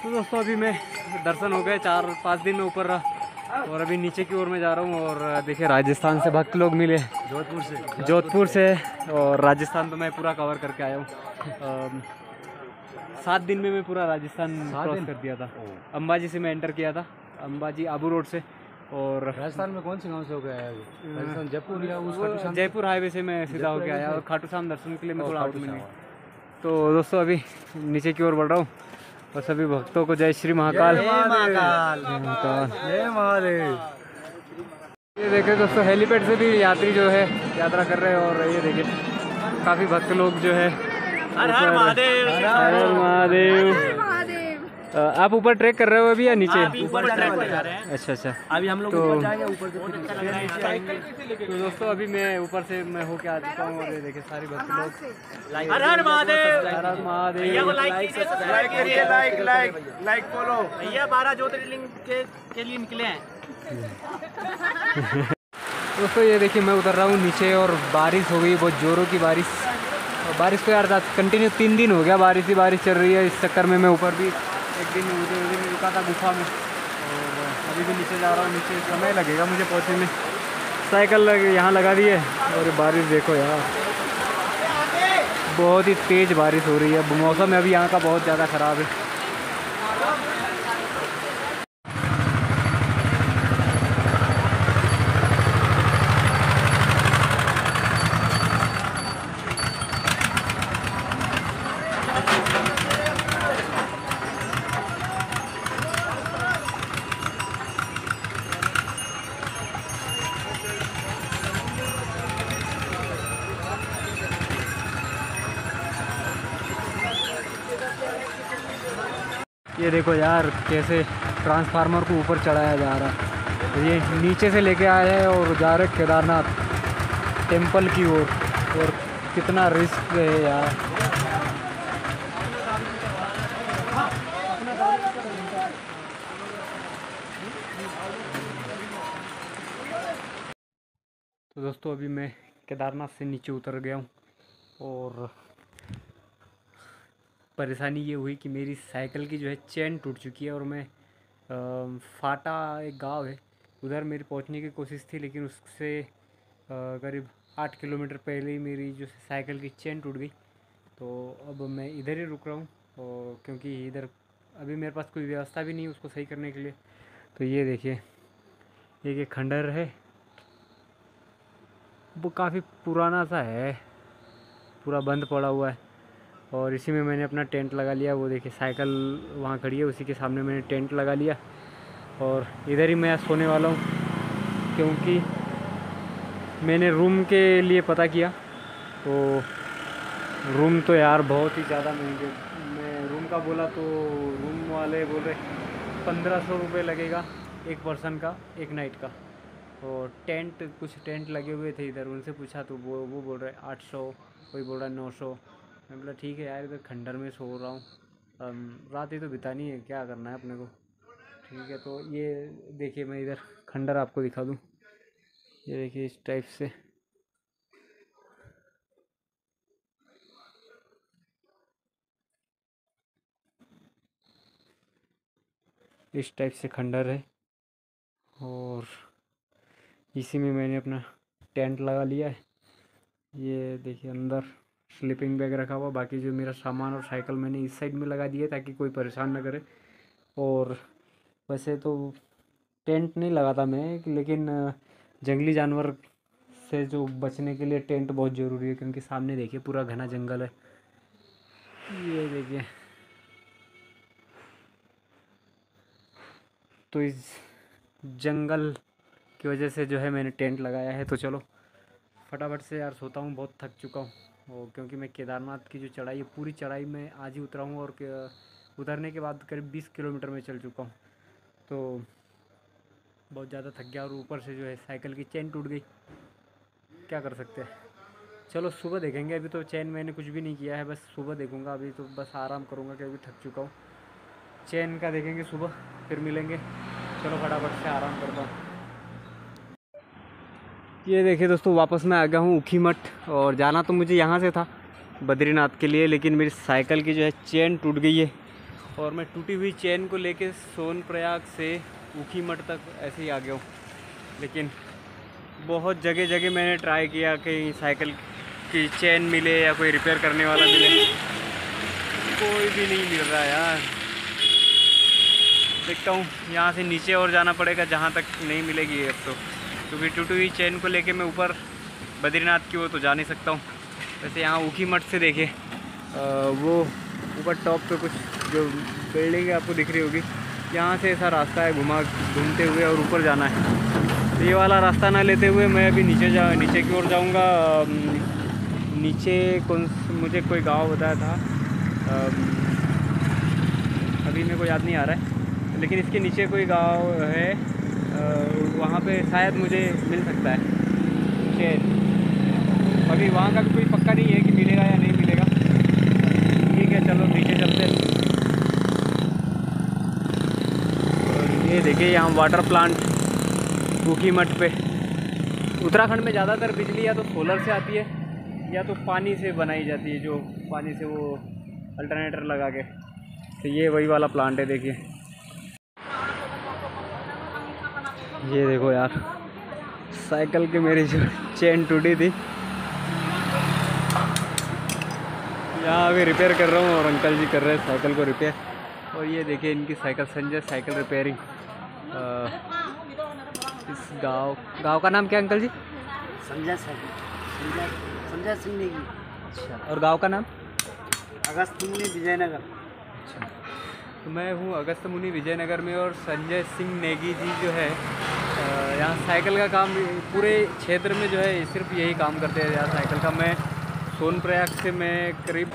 तो दोस्तों अभी मैं दर्शन हो गए, 4-5 दिन में ऊपर रहा और अभी नीचे की ओर में जा रहा हूँ। और देखिए राजस्थान से भक्त लोग मिले, जोधपुर से। और राजस्थान तो मैं पूरा कवर करके आया हूँ। 7 दिन में मैं पूरा राजस्थान क्रॉस कर दिया था। अंबाजी से मैं एंटर किया था, अंबाजी आबू रोड से। और राजस्थान में कौन से गांव से होकर आया है? राजस्थान जयपुर या उस खाटू श्याम? जयपुर हाईवे से मैं सीधा होके आया और खाटू श्याम दर्शन के लिए मैं थोड़ा आउट में नहीं। तो दोस्तों अभी नीचे की ओर बढ़ रहा हूँ और सभी भक्तों को जय श्री महाकाल। ये देखिए दोस्तों हेलीपैड से भी यात्री जो है यात्रा कर रहे हैं। और ये देखिए काफ़ी भक्त लोग जो है। हर हर महादेव, हर हर महादेव। आप ऊपर ट्रैक कर रहे हो अभी या नीचे? ऊपर ट्रैक कर जा रहे हैं। अच्छा। अभी हम लोग ऊपर जाएंगे, ऊपर से तो दोस्तों अभी मैं ऊपर से मैं होके आ चुका हूँ। और ये देखिए सारे भक्त लोग हर हर महादेव, हर हर महादेव। लाइक फॉलो भैया। 12 ज्योतिर्लिंग के लिए निकले हैं। दोस्तों ये देखिए मैं उतर रहा हूँ नीचे और बारिश हो गई, बहुत ज़ोरों की बारिश। और बारिश को यार कंटिन्यू 3 दिन हो गया बारिश ही बारिश चल रही है। इस चक्कर में मैं ऊपर भी एक दिन उधर रुका था गुफा में और अभी भी नीचे जा रहा हूँ। नीचे समय लगेगा मुझे पहुँचने में। साइकिल यहाँ लगा दी है और बारिश देखो यार, बहुत ही तेज़ बारिश हो रही है। मौसम अभी यहाँ का बहुत ज़्यादा ख़राब है। ये देखो यार कैसे ट्रांसफार्मर को ऊपर चढ़ाया जा रहा है। तो ये नीचे से लेके आए हैं और जा रहे केदारनाथ टेम्पल की ओर। और कितना रिस्क है यार। तो दोस्तों अभी मैं केदारनाथ से नीचे उतर गया हूँ और परेशानी ये हुई कि मेरी साइकिल की जो है चेन टूट चुकी है। और मैं फाटा एक गांव है उधर मेरी पहुंचने की कोशिश थी, लेकिन उससे करीब 8 किलोमीटर पहले ही मेरी जो साइकिल की चेन टूट गई। तो अब मैं इधर ही रुक रहा हूँ और क्योंकि इधर अभी मेरे पास कोई व्यवस्था भी नहीं उसको सही करने के लिए। तो ये देखिए एक खंडर है, वो काफ़ी पुराना सा है, पूरा बंद पड़ा हुआ है। और इसी में मैंने अपना टेंट लगा लिया। वो देखिए साइकिल वहाँ खड़ी है, उसी के सामने मैंने टेंट लगा लिया और इधर ही मैं सोने वाला हूँ। क्योंकि मैंने रूम के लिए पता किया तो रूम तो यार बहुत ही ज़्यादा महंगे। मैं रूम का बोला तो रूम वाले बोल रहे 1500 रुपये लगेगा एक पर्सन का, एक नाइट का। और कुछ टेंट लगे हुए थे इधर, उनसे पूछा तो वो बोल रहे 800, कोई बोल रहा 900। मैं बोला ठीक है यार, इधर खंडर में सो रहा हूँ, रात ही तो बितानी है, क्या करना है अपने को। ठीक है तो ये देखिए मैं इधर खंडर आपको दिखा दूँ। ये देखिए इस टाइप से खंडर है। और इसी में मैंने अपना टेंट लगा लिया है। ये देखिए अंदर स्लीपिंग बैग रखा हुआ, बाकी जो मेरा सामान और साइकिल मैंने इस साइड में लगा दिया ताकि कोई परेशान ना करे। और वैसे तो टेंट नहीं लगाता मैं, लेकिन जंगली जानवर से जो बचने के लिए टेंट बहुत ज़रूरी है। क्योंकि सामने देखिए पूरा घना जंगल है। ये देखिए तो इस जंगल की वजह से जो है मैंने टेंट लगाया है। तो चलो फटाफट से यार सोता हूँ, बहुत थक चुका हूँ। और क्योंकि मैं केदारनाथ की जो चढ़ाई है पूरी चढ़ाई में आज ही उतरा हूँ और उतरने के बाद करीब 20 किलोमीटर में चल चुका हूँ। तो बहुत ज़्यादा थक गया और ऊपर से जो है साइकिल की चेन टूट गई, क्या कर सकते हैं। चलो सुबह देखेंगे, अभी तो चेन मैंने कुछ भी नहीं किया है, बस सुबह देखूँगा। अभी तो बस आराम करूँगा क्योंकि थक चुका हूँ। चेन का देखेंगे सुबह, फिर मिलेंगे। चलो फटाफट से आराम करता हूँ। ये देखिए दोस्तों वापस मैं आ गया हूँ ऊखीमठ। और जाना तो मुझे यहाँ से था बद्रीनाथ के लिए, लेकिन मेरी साइकिल की जो है चेन टूट गई है और मैं टूटी हुई चेन को लेके सोनप्रयाग से ऊखीमठ तक ऐसे ही आ गया हूँ। लेकिन बहुत जगह जगह मैंने ट्राई किया कहीं साइकिल की चेन मिले या कोई रिपेयर करने वाला मिले, कोई भी नहीं मिल रहा यार। देखता हूँ यहाँ से नीचे और जाना पड़ेगा जहाँ तक नहीं मिलेगी अब तो, क्योंकि टूटी हुई चेन को लेके मैं ऊपर बद्रीनाथ की ओर तो जा नहीं सकता हूँ। वैसे यहाँ ऊखीमठ से देखे वो ऊपर टॉप पे कुछ जो बिल्डिंग आपको दिख रही होगी, यहाँ से ऐसा रास्ता है घूमते हुए और ऊपर जाना है। तो ये वाला रास्ता ना लेते हुए मैं अभी नीचे की ओर जाऊँगा। नीचे मुझे कोई गांव बताया था, अभी मेरे को याद नहीं आ रहा है, लेकिन इसके नीचे कोई गांव है, वहाँ पे शायद मुझे मिल सकता है चेन। अभी वहाँ का भी कोई पक्का नहीं है कि मिलेगा या नहीं मिलेगा। ठीक है, चलो नीचे चलते हैं। और ये देखिए यहाँ वाटर प्लांट ऊखीमठ पे। उत्तराखंड में ज़्यादातर बिजली या तो सोलर से आती है या तो पानी से बनाई जाती है, जो पानी से वो अल्टरनेटर लगा के। तो ये वही वाला प्लांट है, देखिए। ये देखो यार, साइकिल की मेरी जो चेन टूटी थी, यहाँ अभी रिपेयर कर रहा हूँ और अंकल जी कर रहे हैं साइकिल को रिपेयर। और ये देखिए इनकी साइकिल, संजय साइकिल रिपेयरिंग। इस गांव का नाम क्या अंकल जी? संजय सिंह नेगी। अच्छा, और गांव का नाम? अगस्त मुनि विजयनगर। अच्छा, तो मैं हूँ अगस्त मुनि विजयनगर में, और संजय सिंह नेगी जी जो है यहाँ साइकिल का काम पूरे क्षेत्र में जो है सिर्फ यही काम करते हैं यहाँ साइकिल का। मैं सोनप्रयाग से मैं करीब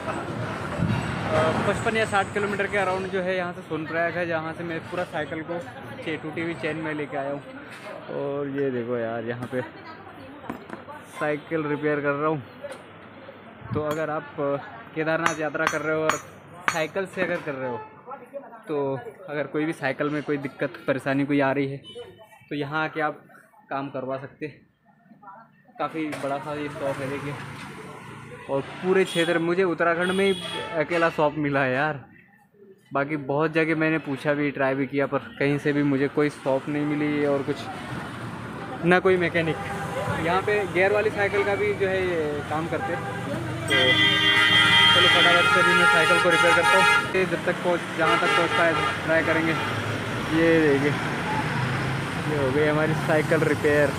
55 या 60 किलोमीटर के अराउंड जो है यहाँ से सोनप्रयाग है, जहाँ से मैं पूरा साइकिल को टूटी हुई चेन में लेके आया हूँ। और ये देखो यार, यहाँ पे साइकिल रिपेयर कर रहा हूँ। तो अगर आप केदारनाथ यात्रा कर रहे हो और साइकिल से अगर कर रहे हो, तो अगर कोई भी साइकिल में कोई दिक्कत परेशानी कोई आ रही है तो यहाँ आके आप काम करवा सकते। काफ़ी बड़ा सा ये शॉप है, देखिए। और पूरे क्षेत्र में मुझे उत्तराखंड में ही अकेला शॉप मिला है यार। बाकी बहुत जगह मैंने पूछा भी, ट्राई भी किया, पर कहीं से भी मुझे कोई शॉप नहीं मिली और कुछ ना कोई मैकेनिक। यहाँ पे गियर वाली साइकिल का भी जो है ये काम करते। तो चलो फटाफट से भी मैं साइकिल को रिपेयर करता हूँ, जब तक जहाँ तक पहुँचता है ट्राई करेंगे। ये देखिए, ये हो गई हमारी साइकिल रिपेयर।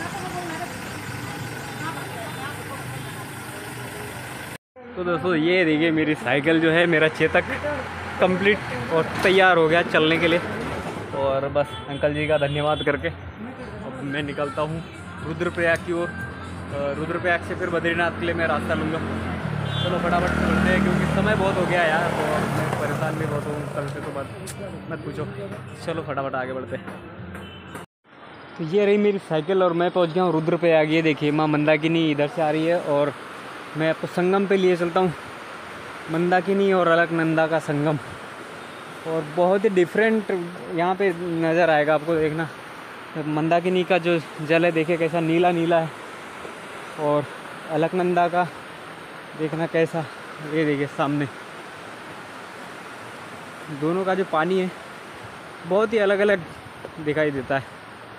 तो दोस्तों ये देखिए मेरी साइकिल जो है, मेरा चेतक कंप्लीट और तैयार हो गया चलने के लिए। और बस अंकल जी का धन्यवाद करके अब मैं निकलता हूँ रुद्रप्रयाग की ओर। रुद्रप्रयाग से फिर बद्रीनाथ के लिए मैं रास्ता लूँगा। चलो फटाफट चलते हैं, क्योंकि समय बहुत हो गया यार, तो मैं परेशान भी बहुत हूँ कल से, तो बात मत पूछो। चलो फटाफट आगे बढ़ते हैं। तो ये रही मेरी साइकिल और मैं पहुँच गया हूँ रुद्रप्रयाग। ये देखिए माँ मंदाकिनी इधर से आ रही है, और मैं आपको संगम पे लिए चलता हूँ। मंदाकिनी और अलकनंदा का संगम, और बहुत ही डिफरेंट यहाँ पे नज़र आएगा आपको। देखना, मंदाकिनी का जो जल है देखिए कैसा नीला नीला है, और अलकनंदा का देखना कैसा, ये देखिए सामने दोनों का जो पानी है बहुत ही अलग अलग दिखाई देता है।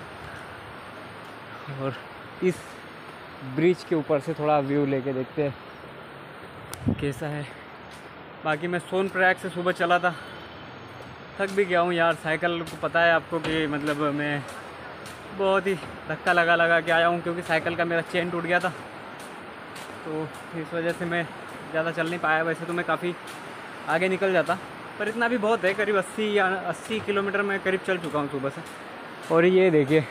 और इस ब्रिज के ऊपर से थोड़ा व्यू लेके देखते हैं कैसा है। बाकी मैं सोनप्रयाग से सुबह चला था, थक भी गया हूँ यार। साइकिल को पता है आपको कि मतलब मैं बहुत ही धक्का लगा के आया हूँ, क्योंकि साइकिल का मेरा चेन टूट गया था, तो इस वजह से मैं ज़्यादा चल नहीं पाया। वैसे तो मैं काफ़ी आगे निकल जाता, पर इतना भी बहुत है, करीब 80 किलोमीटर मैं करीब चल चुका हूँ सुबह से। और ये देखिए,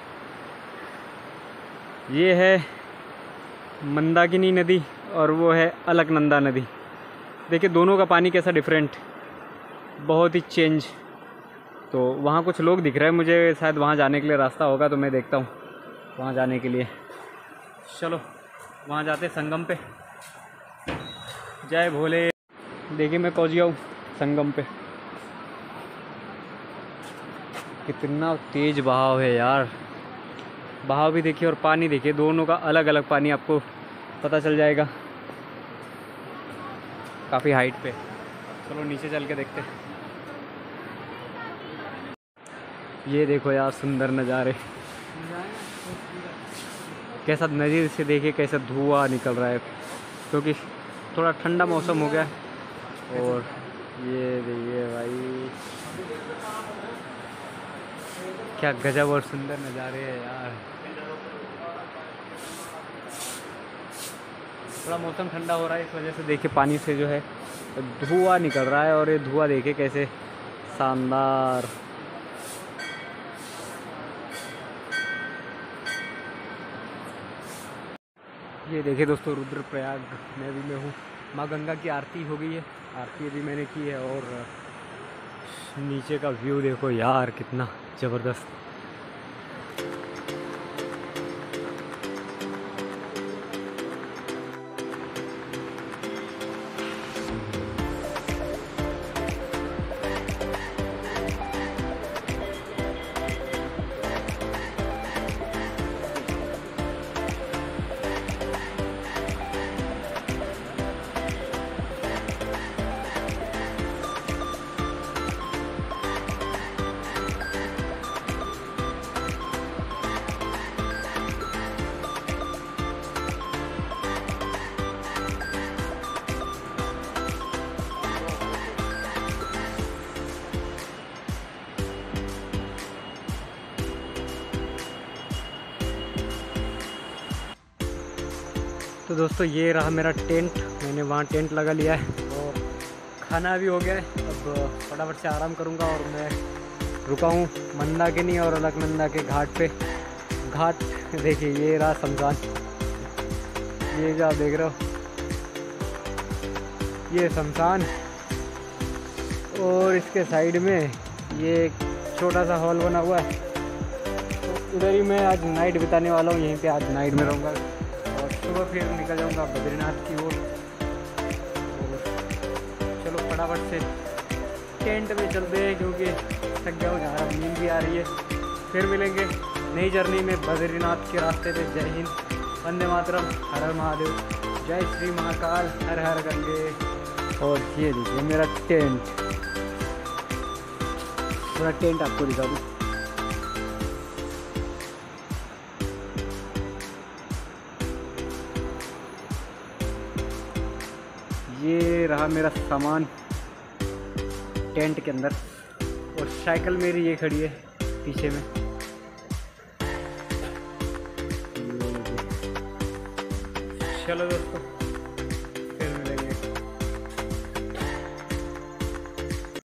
ये है मंदाकिनी नदी और वो है अलकनंदा नदी। देखिए दोनों का पानी कैसा डिफरेंट, बहुत ही चेंज। तो वहाँ कुछ लोग दिख रहे हैं मुझे, शायद वहाँ जाने के लिए रास्ता होगा, तो मैं देखता हूँ वहाँ जाने के लिए। चलो वहाँ जाते संगम पे। जय भोले। देखिए मैं पहुँच गया हूँ संगम पे। कितना तेज़ बहाव है यार, बहाव भी देखिए और पानी देखिए, दोनों का अलग अलग पानी आपको पता चल जाएगा। काफ़ी हाइट पे। चलो नीचे चल के देखते हैं। ये देखो यार सुंदर नज़ारे, कैसा नज़र से देखिए कैसा धुआं निकल रहा है, क्योंकि थोड़ा ठंडा मौसम हो गया। और ये देखिए भाई क्या गजब और सुंदर नज़ारे है यार। थोड़ा मौसम ठंडा हो रहा है, इस वजह से देखिए पानी से जो है धुआं निकल रहा है, और ये धुआं देखिए कैसे शानदार। ये देखिए दोस्तों रुद्रप्रयाग में भी मैं हूँ। माँ गंगा की आरती हो गई है, आरती अभी मैंने की है, और नीचे का व्यू देखो यार कितना ज़बरदस्त। तो दोस्तों ये रहा मेरा टेंट, मैंने वहाँ टेंट लगा लिया है, और खाना भी हो गया है। अब फटाफट से आराम करूँगा, और मैं रुका हूँ मंदाकिनी और अलकनंदा के घाट पे। घाट देखिए ये रहा शमशान, ये जो आप देख रहे हो ये शमशान, और इसके साइड में ये एक छोटा सा हॉल बना हुआ है। तो इधर ही मैं आज नाइट बिताने वाला हूँ, यहीं पे आज नाइट में रहूँगा, और सुबह फिर निकल जाऊँगा बद्रीनाथ की ओर। चलो फटाफट से टेंट में चलते हैं, क्योंकि थक गया हूँ यार, नींद भी आ रही है। फिर मिलेंगे नई जर्नी में बद्रीनाथ के रास्ते पे। जय हिंद, वंदे मातरम, हर हर महादेव, जय श्री महाकाल, हर हर गंगे। और ये देखिए मेरा टेंट, पूरा टेंट आपको दिखा दूँ। ये रहा मेरा सामान टेंट के अंदर, और साइकिल मेरी ये खड़ी है पीछे में। चलो दोस्तों